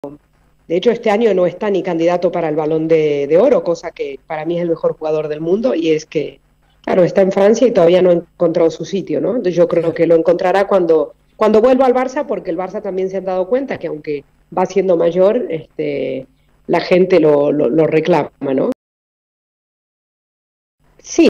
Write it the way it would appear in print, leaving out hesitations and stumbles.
De hecho, este año no está ni candidato para el Balón de Oro, cosa que para mí es el mejor jugador del mundo, y es que, claro, está en Francia y todavía no ha encontrado su sitio, ¿no? Entonces yo creo que lo encontrará cuando vuelva al Barça, porque el Barça también se han dado cuenta que aunque va siendo mayor, la gente lo reclama, ¿no? Sí,